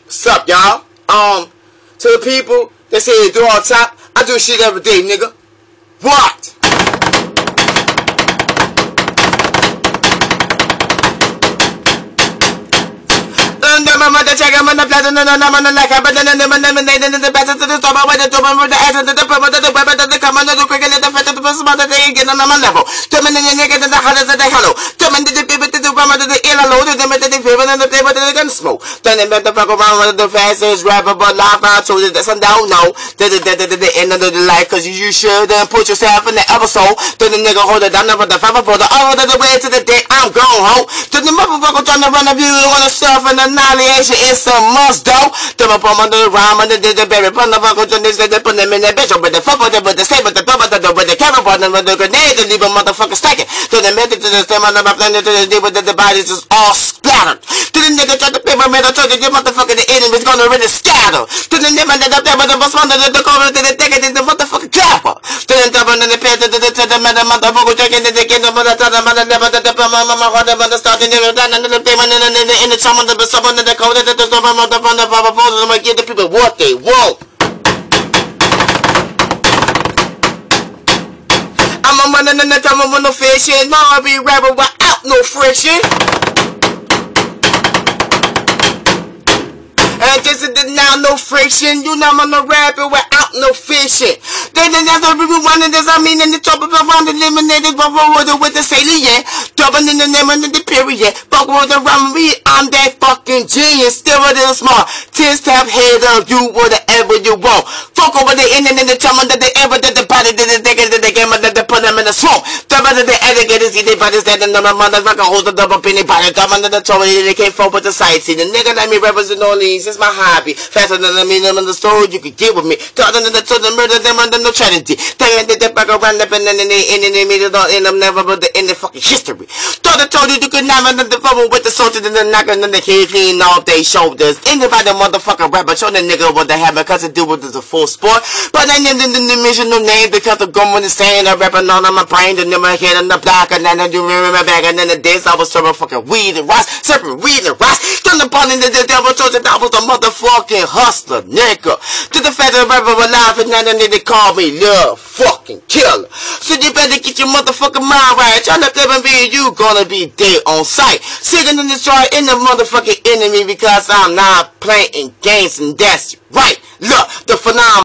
What's up, y'all? To the people that say they do all top, I do shit every day, nigga. What? Smoke. Then they fuck around with the fastest rapper, but life I told you that's a no. The end of the life, cause you should put yourself in the episode. Then the nigga hold it down for the five for the all the way to the day I'm going home. Then the motherfucker trying to run a view on the stuff and annihilation is a must though. Then up on the rhyme and the berry pun the fucker to this they put them in the bitch with the fuck with the same with the top with the camera button with the grenade and leave a motherfucker stacking. Then the method to the stem on the planet to the deal with the bodies is all splattered. Then the nigga tried to paper man, I told you motherfucker the enemy's gonna really scatter. Then the nigga ended up there with the bus under the cover to the ticket in the motherfucking capper. Then the top under the pet to the motherfucker taking the dick in the mother to the mother never the mama heart of the starting in the payment in the summer of the summer of the code that the motherfucker I'm gonna give the people what they want. I'm a running in the time with no fishing, now I be rapping without no friction. And just now no friction, you know I'm gonna rap it without no fishing. Then that's what we wanted, this I mean in the top of the round eliminated with the salient, double in the name of the period. Fuck with the me, I'm that fucking genius, still a little smart. 10-step head of you, whatever you want. Fuck over the internet, the time that they ever did the body, did the game, that they put them in the swamp. The better the educators, see they bodies that the motherfucker hold the double penny body, come under the toe, they can't fuck with the sight. See the nigga let me represent all these. It's my hobby. Faster than I mean them in the story you could get with me. Talking to the murder them under no tragedy. Thinking that they back around up and then they made it all in them never but the end of fucking history. Thought I told you could never the fumble with the soldiers and the knocking and the kid clean off their shoulders. Anybody motherfucking rapper show the nigga what they have because it do with the full sport. But I named the mission no name because the gun is saying I rapping on my brain and then my head on the block and then I do remember back and then the days I was serving fucking weed and rice, serving weed and rice. Turn the ball into the devil told you that was a motherfucking hustler, nigga. To the fact that the rapper alive and now they call me Lil fucking Killer. So you better get your motherfucking mind right. Trying to flip and be you gonna be dead on sight. Sitting in the destroy in the motherfucking enemy because I'm not playing games and that's right. Look, the phenomenon.